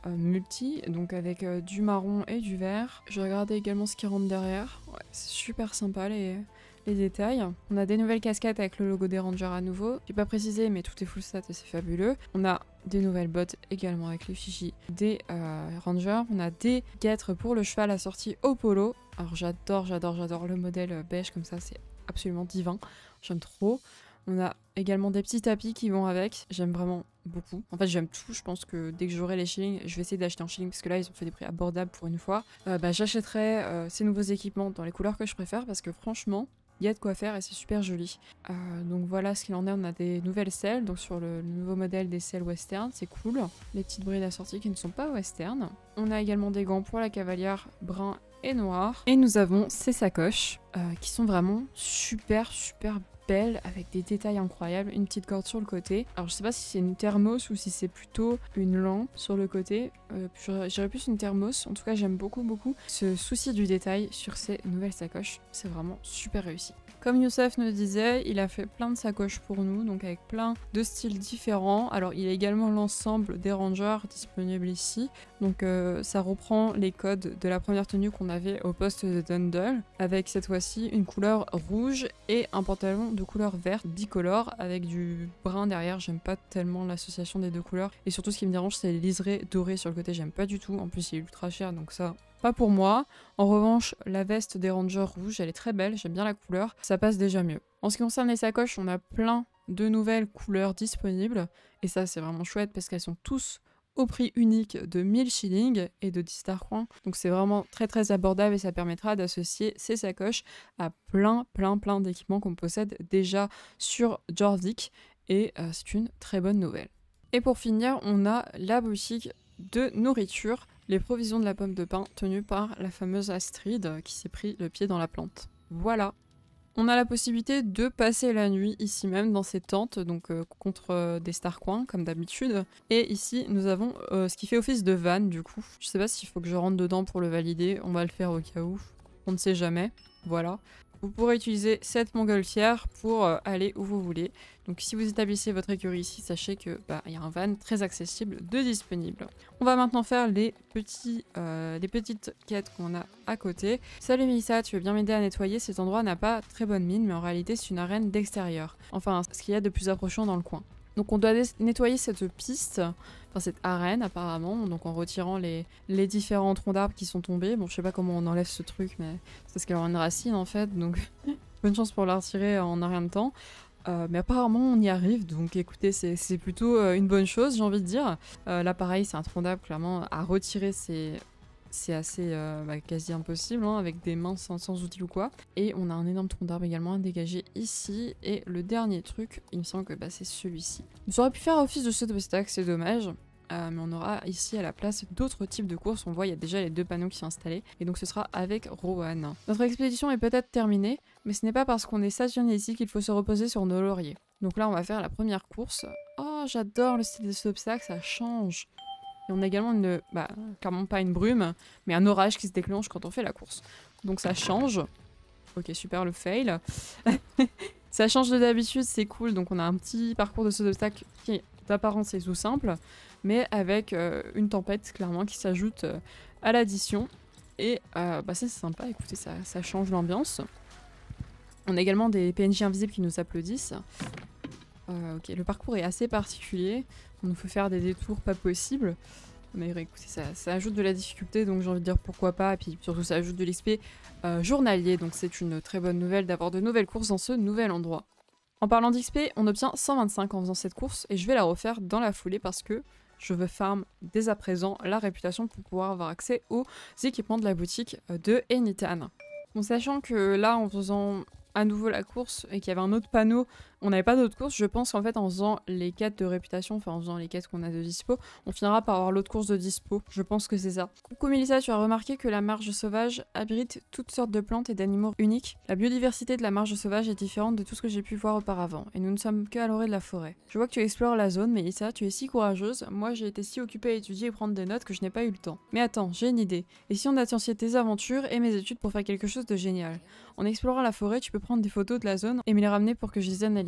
[SPEAKER 1] euh, multi, donc avec euh, du marron et du vert. Je vais regarder également ce qui rentre derrière. Ouais, c'est super sympa les, les détails. On a des nouvelles casquettes avec le logo des Rangers à nouveau. J'ai pas précisé, mais tout est full stat et c'est fabuleux. On a des nouvelles bottes également avec les fichis des euh, Rangers. On a des guêtres pour le cheval assorti au polo. Alors j'adore, j'adore, j'adore le modèle beige comme ça, c'est absolument divin. J'aime trop. On a également des petits tapis qui vont avec. J'aime vraiment beaucoup. En fait, j'aime tout. Je pense que dès que j'aurai les shillings, je vais essayer d'acheter en shillings parce que là, ils ont fait des prix abordables pour une fois. Euh, bah, j'achèterai euh, ces nouveaux équipements dans les couleurs que je préfère parce que franchement, il y a de quoi faire et c'est super joli. Euh, donc voilà ce qu'il en est. On a des nouvelles selles. Donc sur le, le nouveau modèle des selles western, c'est cool. Les petites brides assorties qui ne sont pas western. On a également des gants pour la cavalière brun et noir. Et nous avons ces sacoches euh, qui sont vraiment super, super belle avec des détails incroyables, une petite corde sur le côté. Alors je sais pas si c'est une thermos ou si c'est plutôt une lampe sur le côté. Euh, je dirais plus une thermos. En tout cas j'aime beaucoup beaucoup ce souci du détail sur ces nouvelles sacoches. C'est vraiment super réussi. Comme Youssef nous disait, il a fait plein de sacoches pour nous, donc avec plein de styles différents. Alors il y a également l'ensemble des Rangers disponibles ici. Donc euh, ça reprend les codes de la première tenue qu'on avait au poste de Dundle, avec cette fois-ci une couleur rouge et un pantalon de couleur verte bicolore avec du brun derrière. J'aime pas tellement l'association des deux couleurs. Et surtout ce qui me dérange c'est les liserés dorés sur le côté, j'aime pas du tout. En plus il est ultra cher donc ça... pas pour moi. En revanche, la veste des Rangers rouge, elle est très belle, j'aime bien la couleur, ça passe déjà mieux. En ce qui concerne les sacoches, on a plein de nouvelles couleurs disponibles, et ça c'est vraiment chouette parce qu'elles sont tous au prix unique de mille shillings et de dix star coins. Donc c'est vraiment très très abordable et ça permettra d'associer ces sacoches à plein plein plein d'équipements qu'on possède déjà sur Jorvik, et euh, c'est une très bonne nouvelle. Et pour finir, on a la boutique de nourriture, les provisions de la pomme de pin tenues par la fameuse Astrid qui s'est pris le pied dans la plante. Voilà. On a la possibilité de passer la nuit ici même dans ces tentes, donc euh, contre euh, des star coins comme d'habitude. Et ici nous avons euh, ce qui fait office de van du coup. Je sais pas s'il faut que je rentre dedans pour le valider, on va le faire au cas où. On ne sait jamais. Voilà. Vous pourrez utiliser cette montgolfière pour euh, aller où vous voulez. Donc si vous établissez votre écurie ici, sachez que bah, y a un van très accessible de disponible. On va maintenant faire les, petits, euh, les petites quêtes qu'on a à côté. Salut Mélissa, tu veux bien m'aider à nettoyer? Cet endroit n'a pas très bonne mine, mais en réalité c'est une arène d'extérieur. Enfin, ce qu'il y a de plus approchant dans le coin. Donc on doit nettoyer cette piste, enfin cette arène apparemment, donc en retirant les, les différents troncs d'arbres qui sont tombés. Bon, je sais pas comment on enlève ce truc, mais c'est parce qu'elle a une racine en fait, donc bonne chance pour la retirer en un rien de temps. Euh, mais apparemment on y arrive, donc écoutez, c'est plutôt euh, une bonne chose, j'ai envie de dire. Euh, là pareil, c'est un tronc d'arbre, clairement, à retirer c'est... c'est assez euh, bah, quasi impossible hein, avec des mains sans, sans outils ou quoi. Et on a un énorme tronc d'arbre également à dégager ici. Et le dernier truc, il me semble que bah, c'est celui-ci. On aurait pu faire office de cet obstacle, c'est dommage. Euh, mais on aura ici à la place d'autres types de courses. On voit il y a déjà les deux panneaux qui sont installés. Et donc ce sera avec Rohan. Notre expédition est peut-être terminée, mais ce n'est pas parce qu'on est stationné ici qu'il faut se reposer sur nos lauriers. Donc là on va faire la première course. Oh j'adore le style de cet obstacle, ça change. Et on a également une, bah, clairement pas une brume, mais un orage qui se déclenche quand on fait la course. Donc ça change. Ok, super le fail. Ça change de d'habitude, c'est cool. Donc on a un petit parcours de cet obstacle qui d'apparence est tout simple, mais avec euh, une tempête clairement qui s'ajoute euh, à l'addition. Et euh, bah, c'est sympa, écoutez, ça, ça change l'ambiance. On a également des P N J invisibles qui nous applaudissent. Euh, ok, le parcours est assez particulier. On nous fait faire des détours pas possibles. Mais écoutez, ça, ça ajoute de la difficulté, donc j'ai envie de dire pourquoi pas. Et puis surtout, ça ajoute de l'X P euh, journalier. Donc c'est une très bonne nouvelle d'avoir de nouvelles courses dans ce nouvel endroit. En parlant d'X P, on obtient cent vingt-cinq en faisant cette course. Et je vais la refaire dans la foulée parce que je veux farm dès à présent la réputation pour pouvoir avoir accès aux équipements de la boutique de Enitan. Bon, sachant que là, en faisant à nouveau la course et qu'il y avait un autre panneau, on n'avait pas d'autre course, je pense qu'en fait en faisant les quêtes de réputation, enfin en faisant les quêtes qu'on a de dispo, on finira par avoir l'autre course de dispo, je pense que c'est ça. Coucou Mélissa, tu as remarqué que la marge sauvage abrite toutes sortes de plantes et d'animaux uniques. La biodiversité de la marge sauvage est différente de tout ce que j'ai pu voir auparavant, et nous ne sommes que à l'orée de la forêt. Je vois que tu explores la zone, Mélissa, tu es si courageuse, moi j'ai été si occupée à étudier et prendre des notes que je n'ai pas eu le temps. Mais attends, j'ai une idée, et si on associait tes aventures et mes études pour faire quelque chose de génial? En explorant la forêt, tu peux prendre des photos de la zone et me les ramener pour que je les analyse.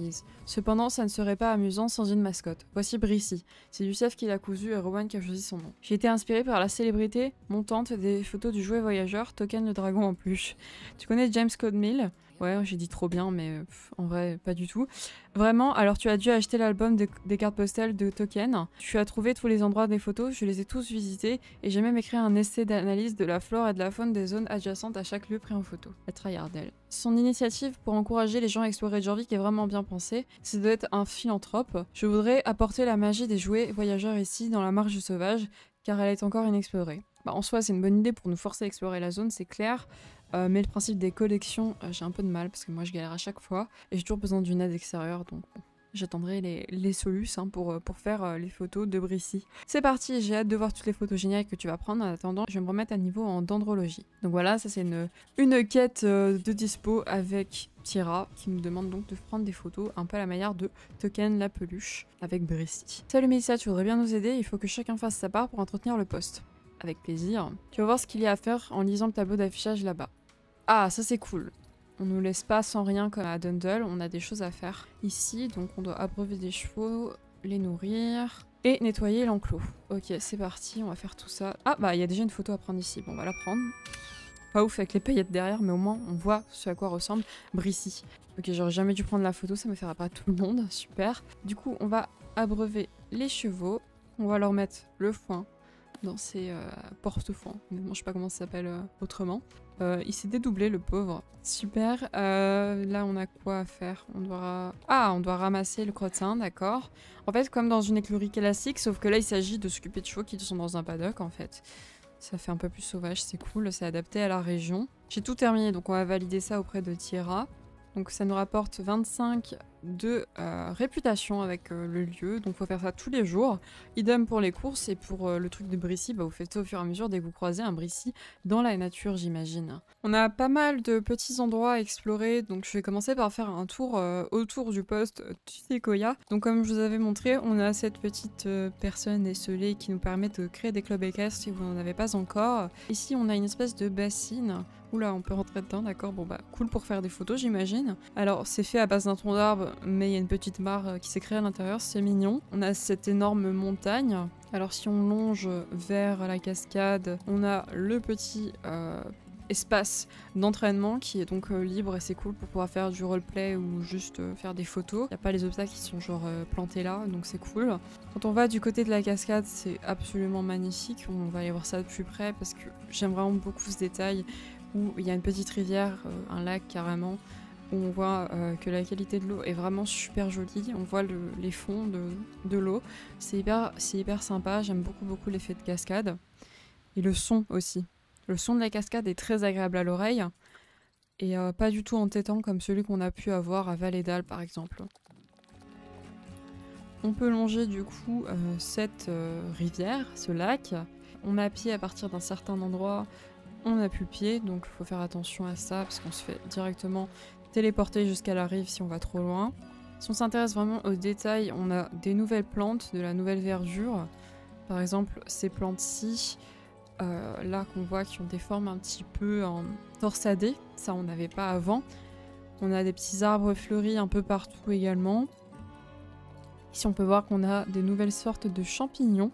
[SPEAKER 1] analyse. Cependant, ça ne serait pas amusant sans une mascotte. Voici Brissy. C'est Youssef qui l'a cousu et Rowan qui a choisi son nom. J'ai été inspirée par la célébrité montante des photos du jouet voyageur Token le dragon en peluche. Tu connais James Codemill? Ouais, j'ai dit trop bien, mais pff, en vrai, pas du tout. Vraiment, alors tu as dû acheter l'album de, des cartes postales de Token. Tu as trouvé tous les endroits des photos, je les ai tous visités, et j'ai même écrit un essai d'analyse de la flore et de la faune des zones adjacentes à chaque lieu pris en photo. La tryhardelle. Son initiative pour encourager les gens à explorer Jorvik est vraiment bien pensée. C'est d'être un philanthrope. Je voudrais apporter la magie des jouets voyageurs ici, dans la marche du sauvage, car elle est encore inexplorée. Bah, en soi, c'est une bonne idée pour nous forcer à explorer la zone, c'est clair. Euh, mais le principe des collections, euh, j'ai un peu de mal parce que moi je galère à chaque fois et j'ai toujours besoin d'une aide extérieure, donc bon, j'attendrai les, les solus hein, pour, pour faire euh, les photos de Brissy. C'est parti, j'ai hâte de voir toutes les photos géniales que tu vas prendre. En attendant, je vais me remettre à niveau en dendrologie. Donc voilà, ça c'est une, une quête euh, de dispo avec Tira qui nous demande donc de prendre des photos un peu à la manière de Token la peluche avec Brissy. Salut Mélissa, tu voudrais bien nous aider? Il faut que chacun fasse sa part pour entretenir le poste. Avec plaisir. Tu vas voir ce qu'il y a à faire en lisant le tableau d'affichage là-bas. Ah, ça c'est cool. On nous laisse pas sans rien comme à Dundle, on a des choses à faire ici, donc on doit abreuver des chevaux, les nourrir et nettoyer l'enclos. Ok, c'est parti, on va faire tout ça. Ah bah il y a déjà une photo à prendre ici, bon on va la prendre. Pas ouf avec les paillettes derrière, mais au moins on voit ce à quoi ressemble Brissy. Ok, j'aurais jamais dû prendre la photo, ça me fait apparaître tout le monde, super. Du coup, on va abreuver les chevaux, on va leur mettre le foin dans ses euh, porte-foin. Je sais pas comment ça s'appelle euh, autrement. Euh, il s'est dédoublé le pauvre. Super. Euh, là on a quoi à faire? On doit... Ah, on doit ramasser le crottin, d'accord. En fait comme dans une écurie classique, sauf que là il s'agit de s'occuper de chevaux qui sont dans un paddock en fait. Ça fait un peu plus sauvage, c'est cool, c'est adapté à la région. J'ai tout terminé, donc on va valider ça auprès de Tira. Donc ça nous rapporte vingt-cinq de euh, réputation avec euh, le lieu, donc faut faire ça tous les jours. Idem pour les courses et pour euh, le truc de Brissy, bah, vous faites ça au fur et à mesure dès que vous croisez un Brissy dans la nature, j'imagine. On a pas mal de petits endroits à explorer, donc je vais commencer par faire un tour euh, autour du poste Tusekoya. Donc comme je vous avais montré, on a cette petite euh, personne esselée qui nous permet de créer des clubs équestres si vous n'en avez pas encore. Ici on a une espèce de bassine. Oula, on peut rentrer dedans, d'accord, bon bah cool pour faire des photos j'imagine. Alors c'est fait à base d'un tronc d'arbre, mais il y a une petite mare qui s'est créée à l'intérieur, c'est mignon. On a cette énorme montagne. Alors si on longe vers la cascade, on a le petit euh, espace d'entraînement qui est donc euh, libre et c'est cool pour pouvoir faire du roleplay ou juste euh, faire des photos. Il n'y a pas les obstacles qui sont genre euh, plantés là, donc c'est cool. Quand on va du côté de la cascade, c'est absolument magnifique. On va aller voir ça de plus près parce que j'aime vraiment beaucoup ce détail où il y a une petite rivière, euh, un lac carrément, où on voit euh, que la qualité de l'eau est vraiment super jolie. On voit le, les fonds de, de l'eau. C'est hyper, c'est hyper sympa, j'aime beaucoup beaucoup l'effet de cascade. Et le son aussi. Le son de la cascade est très agréable à l'oreille et euh, pas du tout entêtant comme celui qu'on a pu avoir à Valedal par exemple. On peut longer du coup euh, cette euh, rivière, ce lac. On met à pied à partir d'un certain endroit. On n'a plus pied, donc il faut faire attention à ça parce qu'on se fait directement téléporter jusqu'à la rive si on va trop loin. Si on s'intéresse vraiment aux détails, on a des nouvelles plantes, de la nouvelle verdure. Par exemple, ces plantes-ci, euh, là qu'on voit qui ont des formes un petit peu en torsadées, ça on n'avait pas avant. On a des petits arbres fleuris un peu partout également. Ici on peut voir qu'on a des nouvelles sortes de champignons.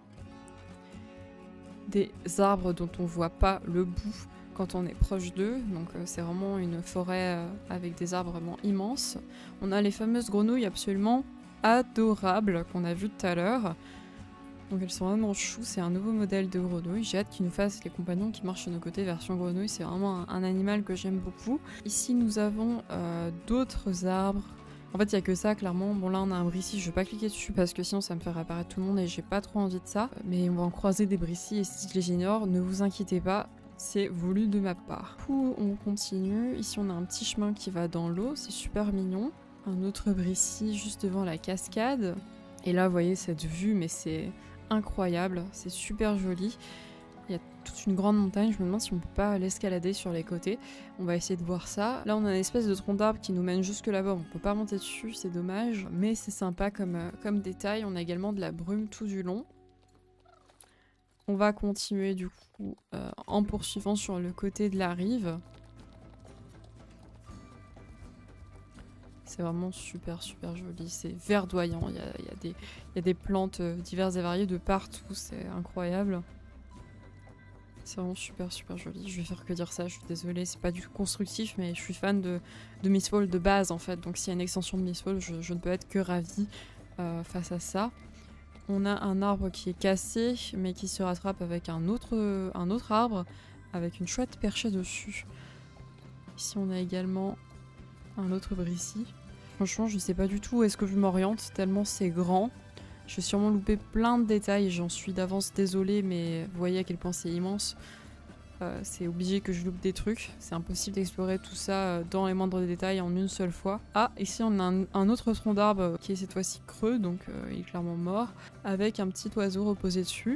[SPEAKER 1] Des arbres dont on voit pas le bout quand on est proche d'eux, donc euh, c'est vraiment une forêt euh, avec des arbres vraiment immenses. On a les fameuses grenouilles absolument adorables qu'on a vues tout à l'heure. Donc elles sont vraiment choues, c'est un nouveau modèle de grenouille. J'ai hâte qu'ils nous fassent les compagnons qui marchent de nos côtés version grenouille, c'est vraiment un, un animal que j'aime beaucoup. Ici nous avons euh, d'autres arbres. En fait, il n'y a que ça, clairement. Bon, là, on a un Brissy. Je vais pas cliquer dessus parce que sinon, ça me fait réapparaître tout le monde et j'ai pas trop envie de ça. Mais on va en croiser des Brissy et si je les ignore, ne vous inquiétez pas, c'est voulu de ma part. Du coup, on continue. Ici, on a un petit chemin qui va dans l'eau. C'est super mignon. Un autre Brissy juste devant la cascade. Et là, vous voyez cette vue, mais c'est incroyable. C'est super joli. Il y a toute une grande montagne, je me demande si on peut pas l'escalader sur les côtés. On va essayer de voir ça. Là on a une espèce de tronc d'arbre qui nous mène jusque là-bas, on peut pas monter dessus, c'est dommage. Mais c'est sympa comme, euh, comme détail, on a également de la brume tout du long. On va continuer du coup euh, en poursuivant sur le côté de la rive. C'est vraiment super super joli, c'est verdoyant, il y a, il y a des, il y a des plantes diverses et variées de partout, c'est incroyable. C'est vraiment super super joli, je vais faire que dire ça, je suis désolée, c'est pas du tout constructif, mais je suis fan de, de Mistfall de base en fait, donc s'il y a une extension de Mistfall, je, je ne peux être que ravie euh, face à ça. On a un arbre qui est cassé, mais qui se rattrape avec un autre, un autre arbre, avec une chouette perchée dessus. Ici on a également un autre brissi. Franchement je sais pas du tout où est-ce que je m'oriente, tellement c'est grand. Je vais sûrement louper plein de détails, j'en suis d'avance désolée, mais vous voyez à quel point c'est immense. Euh, c'est obligé que je loupe des trucs, c'est impossible d'explorer tout ça dans les moindres détails en une seule fois. Ah, ici on a un, un autre tronc d'arbre qui est cette fois-ci creux, donc euh, il est clairement mort, avec un petit oiseau reposé dessus.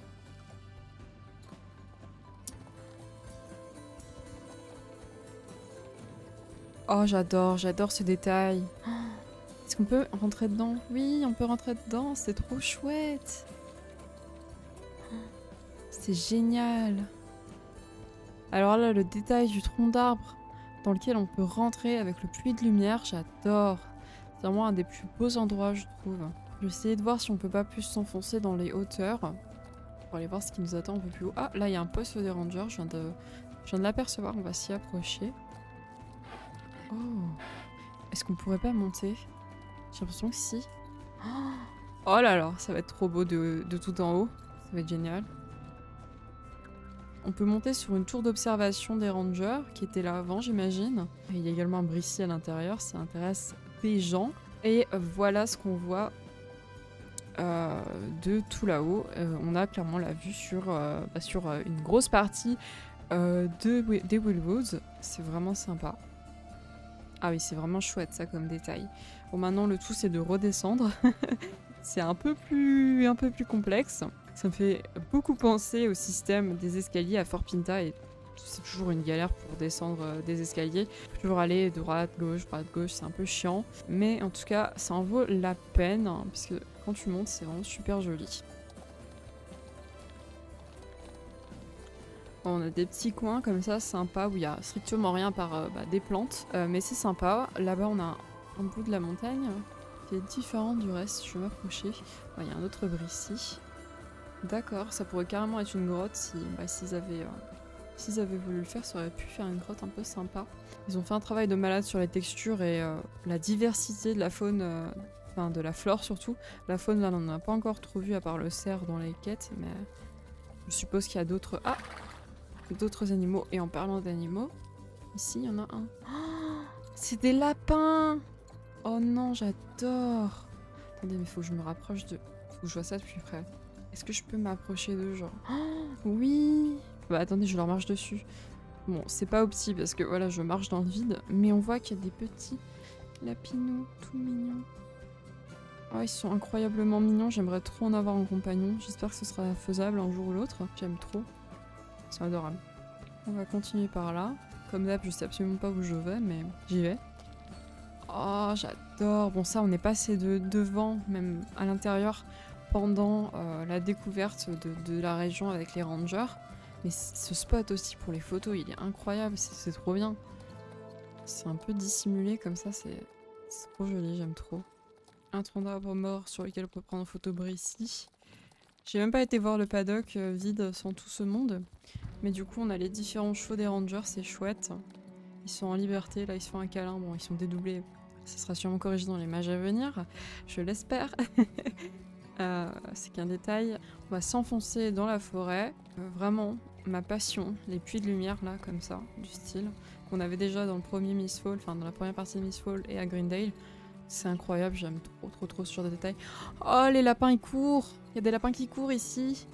[SPEAKER 1] Oh j'adore, j'adore ce détail. Oh, est-ce qu'on peut rentrer dedans? Oui, on peut rentrer dedans, c'est trop chouette. Oh, c'est génial. Alors là, le détail du tronc d'arbre dans lequel on peut rentrer avec le puits de lumière, j'adore. C'est vraiment un des plus beaux endroits, je trouve. Je vais essayer de voir si on peut pas plus s'enfoncer dans les hauteurs pour aller voir ce qui nous attend un peu plus haut. Ah, là, il y a un poste des rangers, je viens de, je viens de l'apercevoir, on va s'y approcher. Oh, est-ce qu'on pourrait pas monter? J'ai l'impression que si. Oh là là, ça va être trop beau de, de tout en haut. Ça va être génial. On peut monter sur une tour d'observation des rangers, qui était là avant, j'imagine. Il y a également un brissi à l'intérieur, ça intéresse des gens. Et voilà ce qu'on voit euh, de tout là-haut. Euh, on a clairement la vue sur, euh, bah, sur euh, une grosse partie euh, de, des Wildwoods. C'est vraiment sympa. Ah oui, c'est vraiment chouette ça comme détail. Bon, maintenant le tout c'est de redescendre. C'est un peu plus, un peu plus complexe. Ça me fait beaucoup penser au système des escaliers à Fort Pinta et c'est toujours une galère pour descendre des escaliers. Faut toujours aller droite, gauche, droite, gauche, c'est un peu chiant. Mais en tout cas, ça en vaut la peine, hein, puisque quand tu montes, c'est vraiment super joli. Bon, on a des petits coins comme ça, sympa, où il n'y a strictement rien par euh, bah, des plantes. Euh, mais c'est sympa. Là-bas, on a un bout de la montagne qui est différent du reste. Je vais m'approcher. Il ouais, y a un autre brissi. D'accord, ça pourrait carrément être une grotte si bah, s'ils avaient, euh, s'ils avaient voulu le faire, ça aurait pu faire une grotte un peu sympa. Ils ont fait un travail de malade sur les textures et euh, la diversité de la faune, euh, enfin de la flore surtout. La faune là on n'en a pas encore trop vu à part le cerf dans les quêtes, mais je suppose qu'il y a d'autres... Ah, d'autres animaux. Et en parlant d'animaux, ici il y en a un. Oh, c'est des lapins! Oh non, j'adore! Attendez, mais faut que je me rapproche de... Faut que je vois ça de plus près. Est-ce que je peux m'approcher d'eux, genre... Oh, oui! Bah attendez, je leur marche dessus. Bon, c'est pas opti parce que voilà, je marche dans le vide, mais on voit qu'il y a des petits lapinous tout mignons. Oh, ils sont incroyablement mignons, j'aimerais trop en avoir en compagnon. J'espère que ce sera faisable un jour ou l'autre. J'aime trop. C'est adorable. On va continuer par là. Comme d'hab, je sais absolument pas où je vais, mais j'y vais. Oh, j'adore. Bon, ça, on est passé de devant, même à l'intérieur, pendant euh, la découverte de, de la région avec les rangers. Mais ce spot aussi pour les photos, il est incroyable, c'est trop bien. C'est un peu dissimulé comme ça, c'est trop joli, j'aime trop. Un tronc d'arbre mort sur lequel on peut prendre en photo ici. J'ai même pas été voir le paddock euh, vide sans tout ce monde. Mais du coup, on a les différents chevaux des rangers, c'est chouette. Ils sont en liberté, là ils se font un câlin, bon ils sont dédoublés. Ça sera sûrement corrigé dans les mages à venir, je l'espère. euh, c'est qu'un détail. On va s'enfoncer dans la forêt. Euh, vraiment, ma passion, les puits de lumière là, comme ça, du style, qu'on avait déjà dans le premier Mistfall, enfin dans la première partie de Mistfall et à Greendale. C'est incroyable, j'aime trop trop trop ce genre de détails. Oh, les lapins ils courent! Il y a des lapins qui courent ici.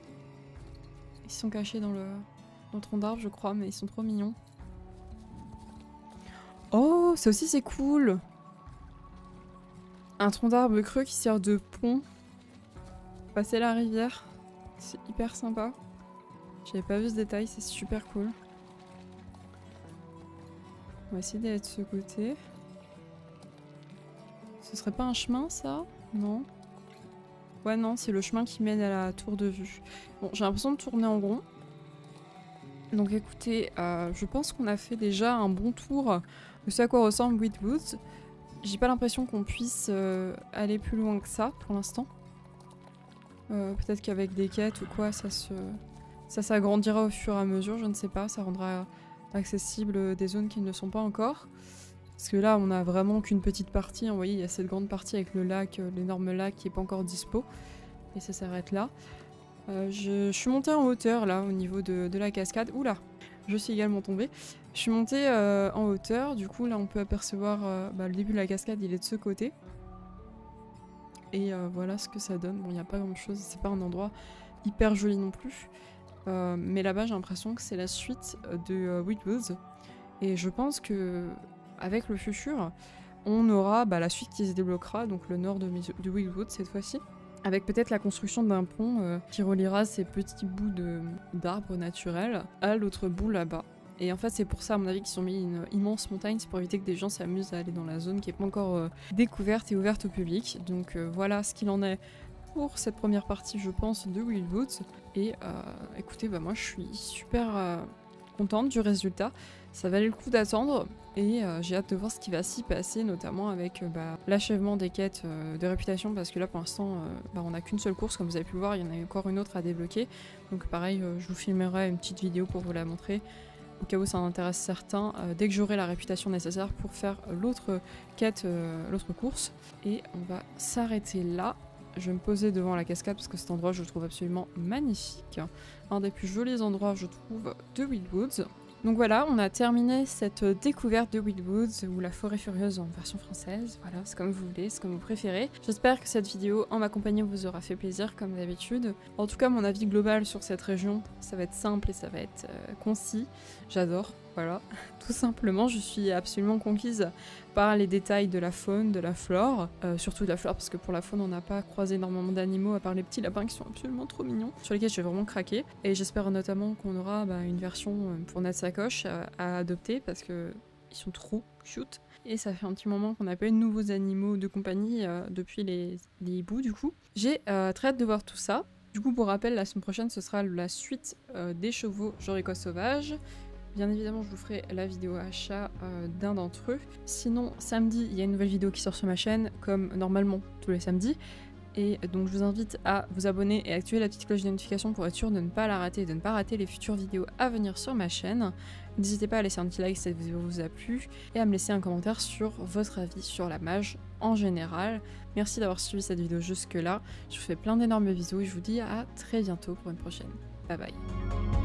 [SPEAKER 1] Ils sont cachés dans le, dans le tronc d'arbre, je crois, mais ils sont trop mignons. Oh, ça aussi c'est cool! Un tronc d'arbre creux qui sert de pont. Passer la rivière. C'est hyper sympa. J'avais pas vu ce détail, c'est super cool. On va essayer d'aller de ce côté. Ce serait pas un chemin ça? Non. Ouais non, c'est le chemin qui mène à la tour de vue. Bon, j'ai l'impression de tourner en rond. Donc écoutez, euh, je pense qu'on a fait déjà un bon tour de ce à quoi ressemble Wildwoods. j'ai pas l'impression qu'on puisse euh, aller plus loin que ça pour l'instant. Euh, Peut-être qu'avec des quêtes ou quoi, ça se, ça s'agrandira au fur et à mesure, je ne sais pas, ça rendra accessible des zones qui ne le sont pas encore. Parce que là, on a vraiment qu'une petite partie, hein, vous voyez, il y a cette grande partie avec le lac, euh, l'énorme lac qui est pas encore dispo, et ça s'arrête là. Euh, je, je suis montée en hauteur là, au niveau de, de la cascade. Oula, je suis également tombée. Je suis montée euh, en hauteur, du coup là on peut apercevoir euh, bah, le début de la cascade, il est de ce côté. Et euh, voilà ce que ça donne. Bon, il n'y a pas grand chose, c'est pas un endroit hyper joli non plus. Euh, mais là-bas, j'ai l'impression que c'est la suite de euh, Wildwoods. Et je pense que avec le futur, on aura bah, la suite qui se débloquera, donc le nord de, de Wildwoods cette fois-ci. Avec peut-être la construction d'un pont euh, qui reliera ces petits bouts d'arbres naturels à l'autre bout là-bas. Et en fait, c'est pour ça, à mon avis, qu'ils ont mis une immense montagne, c'est pour éviter que des gens s'amusent à aller dans la zone qui n'est pas encore euh, découverte et ouverte au public. Donc euh, voilà ce qu'il en est pour cette première partie, je pense, de Wildwoods. Et euh, écoutez, bah, moi, je suis super euh, contente du résultat. Ça valait le coup d'attendre et euh, j'ai hâte de voir ce qui va s'y passer, notamment avec euh, bah, l'achèvement des quêtes euh, de réputation, parce que là, pour l'instant, euh, bah, on n'a qu'une seule course, comme vous avez pu le voir, il y en a encore une autre à débloquer. Donc pareil, euh, je vous filmerai une petite vidéo pour vous la montrer, au cas où ça en intéresse certains, euh, dès que j'aurai la réputation nécessaire pour faire l'autre quête, euh, l'autre course. Et on va s'arrêter là. Je vais me poser devant la cascade parce que cet endroit je le trouve absolument magnifique. Un des plus jolis endroits je trouve de Wildwoods. Donc voilà, on a terminé cette découverte de Wildwoods, ou la forêt furieuse en version française. Voilà, c'est comme vous voulez, c'est comme vous préférez. J'espère que cette vidéo en ma compagnie vous aura fait plaisir comme d'habitude. En tout cas, mon avis global sur cette région, ça va être simple et ça va être euh, concis. J'adore, voilà. Tout simplement, je suis absolument conquise par les détails de la faune, de la flore. Euh, surtout de la flore, parce que pour la faune, on n'a pas croisé énormément d'animaux, à part les petits lapins qui sont absolument trop mignons, sur lesquels j'ai vraiment craqué. Et j'espère notamment qu'on aura bah, une version pour notre sacoche à, à adopter, parce que ils sont trop cute. Et ça fait un petit moment qu'on n'a pas eu de nouveaux animaux de compagnie euh, depuis les, les hiboux, du coup. J'ai euh, très hâte de voir tout ça. Du coup, pour rappel, la semaine prochaine, ce sera la suite euh, des chevaux Joricois sauvages. Bien évidemment, je vous ferai la vidéo achat euh, d'un d'entre eux. Sinon, samedi, il y a une nouvelle vidéo qui sort sur ma chaîne, comme normalement tous les samedis. Et donc, je vous invite à vous abonner et activer la petite cloche de notification pour être sûr de ne pas la rater et de ne pas rater les futures vidéos à venir sur ma chaîne. N'hésitez pas à laisser un petit like si cette vidéo vous a plu et à me laisser un commentaire sur votre avis sur la mage en général. Merci d'avoir suivi cette vidéo jusque là. Je vous fais plein d'énormes bisous et je vous dis à très bientôt pour une prochaine. Bye bye.